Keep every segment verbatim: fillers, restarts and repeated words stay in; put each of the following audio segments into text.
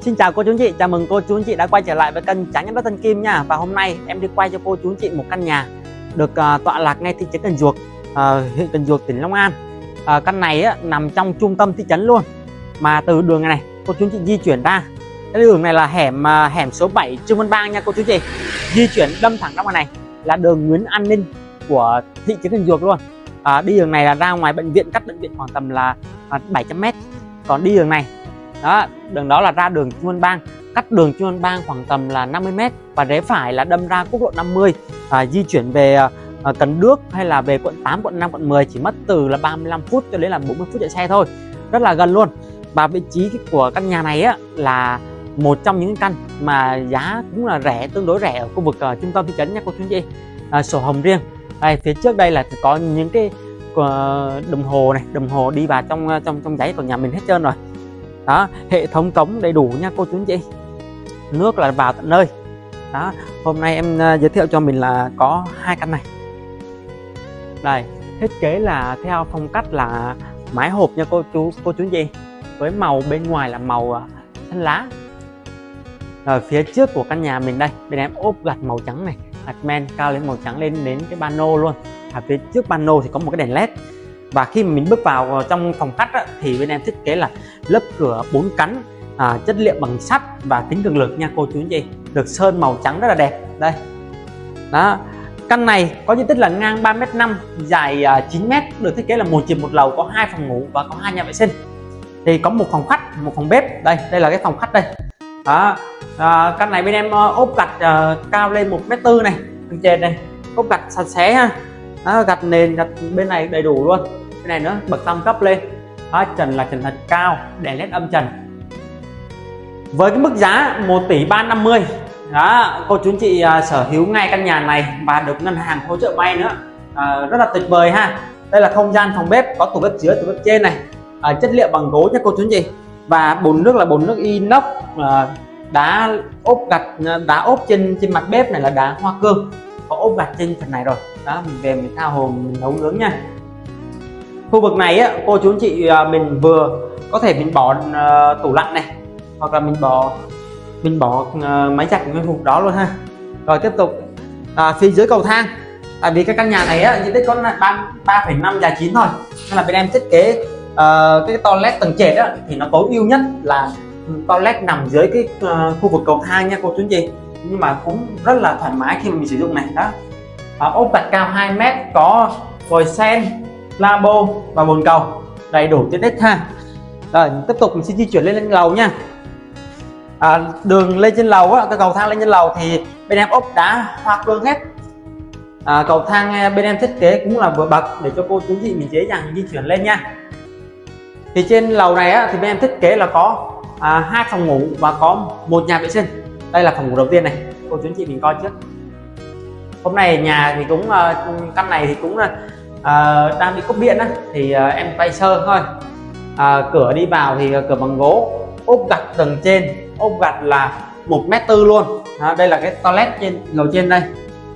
Xin chào cô chú anh chị, chào mừng cô chú anh chị đã quay trở lại với kênh Trải nghiệm đất Thân Kim nha. Và hôm nay em đi quay cho cô chú anh chị một căn nhà được uh, tọa lạc ngay thị trấn Cần Duộc, uh, huyện Cần Duộc, tỉnh Long An. Uh, căn này á, nằm trong trung tâm thị trấn luôn. Mà từ đường này, này cô chú anh chị di chuyển ra, cái đường này là hẻm uh, hẻm số bảy Trương Văn Bang nha cô chú anh chị. Di chuyển đâm thẳng ra ngoài này là đường Nguyễn An Ninh của thị trấn Cần Duộc luôn. Uh, đi đường này là ra ngoài bệnh viện, cách bệnh viện khoảng tầm là uh, bảy trăm mét. Còn đi đường này đó, đường đó là ra đường Trương Văn Bang, cắt đường Trương Văn Bang khoảng tầm là năm mươi mét và rẽ phải là đâm ra quốc lộ năm mươi. À, di chuyển về à, Cần Đước hay là về quận tám, quận năm, quận mười chỉ mất từ là ba mươi lăm phút cho đến là bốn mươi phút chạy xe thôi, rất là gần luôn. Và vị trí của căn nhà này á, là một trong những căn mà giá cũng là rẻ, tương đối rẻ ở khu vực uh, trung tâm thị trấn nha cô chú anh chị. À, sổ hồng riêng. Đây, phía trước đây là có những cái uh, đồng hồ này, đồng hồ đi vào trong trong trong giấy của nhà mình hết trơn rồi. Đó, hệ thống cống đầy đủ nha cô chú anh chị, nước là vào tận nơi. Đó, hôm nay em uh, giới thiệu cho mình là có hai căn này. Đây, thiết kế là theo phong cách là mái hộp nha cô chú cô chú anh chị, với màu bên ngoài là màu uh, xanh lá. Rồi phía trước của căn nhà mình đây, bên em ốp gạch màu trắng này, gạch men cao lên màu trắng lên đến cái pano luôn. Ở phía trước pano thì có một cái đèn led. Và khi mà mình bước vào trong phòng khách á, thì bên em thiết kế là lớp cửa bốn cánh, à, chất liệu bằng sắt và kính cường lực nha cô chú anh chị, được sơn màu trắng rất là đẹp. Đây, đó, căn này có diện tích là ngang ba mét năm, dài uh, chín mét, được thiết kế là một trệt một lầu, có hai phòng ngủ và có hai nhà vệ sinh. Thì có một phòng khách, một phòng bếp. Đây, đây là cái phòng khách đây. Đó, à, căn này bên em uh, ốp gạch uh, cao lên một mét tư này, bên trên đây ốp gạch sạch sẽ ha. Đó, gạch nền, gạch bên này đầy đủ luôn. Cái này nữa bậc tam cấp lên. Đó, trần là trần thật cao, đèn led âm trần. Với cái mức giá một tỷ ba trăm năm mươi, đó, cô chú anh chị uh, sở hữu ngay căn nhà này và được ngân hàng hỗ trợ vay nữa, uh, rất là tuyệt vời ha. Đây là không gian phòng bếp, có tủ bếp dưới, tủ bếp trên này, uh, chất liệu bằng gỗ nha cô chú anh chị. Và bồn nước là bồn nước inox, uh, đá ốp gạch, đá ốp trên trên mặt bếp này là đá hoa cương, có ốp gạch trên phần này rồi. Đó, mình về mình tha hồ mình nấu nướng nha. Khu vực này á, cô chú anh chị mình vừa có thể mình bỏ uh, tủ lạnh này, hoặc là mình bỏ mình bỏ uh, máy giặt nguyên khu đó luôn ha. Rồi tiếp tục uh, phía dưới cầu thang, tại vì cái căn nhà này á diện tích có ba phẩy năm dài chín thôi, nên là bên em thiết kế uh, cái toilet tầng trệt á thì nó tối ưu nhất là toilet nằm dưới cái uh, khu vực cầu thang nha cô chú anh chị, nhưng mà cũng rất là thoải mái khi mà mình sử dụng này. Đó, uh, ốp gạch cao hai mét, có vòi sen, lavabo và bồn cầu, đầy đủ tiện ích ha. Rồi tiếp tục mình sẽ di chuyển lên lên lầu nha. À, đường lên trên lầu á, cái cầu thang lên trên lầu thì bên em ốp đá hoa cương hết. À, cầu thang bên em thiết kế cũng là vừa bậc để cho cô chú chị mình dễ dàng di chuyển lên nha. Thì trên lầu này á, thì bên em thiết kế là có à, hai phòng ngủ và có một nhà vệ sinh. Đây là phòng ngủ đầu tiên này, cô chú chị mình coi trước. Hôm nay nhà thì cũng uh, căn này thì cũng là uh, đang bị cúp điện á, thì uh, em quay sơ thôi. Uh, cửa đi vào thì uh, cửa bằng gỗ, ốp gạch tầng trên, ốp gạch là một mét tư luôn. À, đây là cái toilet trên lầu trên đây.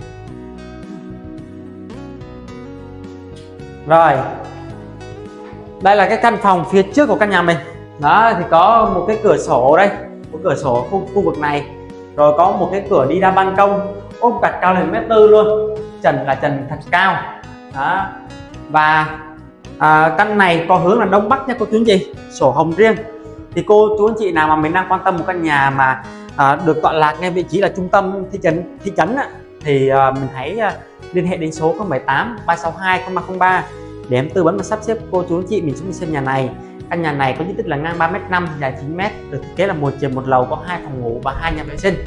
Rồi, đây là cái căn phòng phía trước của căn nhà mình. Đó, thì có một cái cửa sổ đây, một cửa sổ khu, khu vực này, rồi có một cái cửa đi ra ban công, ốp gạch cao lên một mét tư luôn, trần là trần thật cao. Đó, và à, căn này có hướng là đông bắc nha cô chú anh chị, sổ hồng riêng. Thì cô chú anh chị nào mà mình đang quan tâm một căn nhà mà à, được tọa lạc ngay vị trí là trung tâm thị trấn thị trấn á, thì à, mình hãy à, liên hệ đến số không bảy tám ba sáu hai không ba không ba để em tư vấn và sắp xếp cô chú anh chị mình xuống xem nhà này. Căn nhà này có diện tích là ngang ba mét năm, dài chín mét, được thiết kế là một trệt một lầu, có hai phòng ngủ và hai nhà vệ sinh.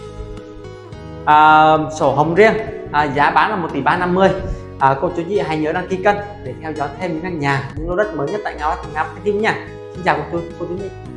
À, sổ hồng riêng, à, giá bán là một tỷ ba trăm năm mươi. À, cô chú chị hãy nhớ đăng ký kênh để theo dõi thêm những căn nhà, những lô đất mới nhất tại Ngao Ngao Kim nha. Xin chào cô chú cô chú chị.